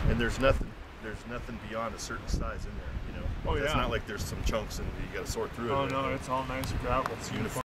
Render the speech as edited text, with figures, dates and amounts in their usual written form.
And there's nothing beyond a certain size in there, you know. Oh, It's yeah. not like there's some chunks and you got to sort through it. Oh no, it's all nice gravel. It's uniform.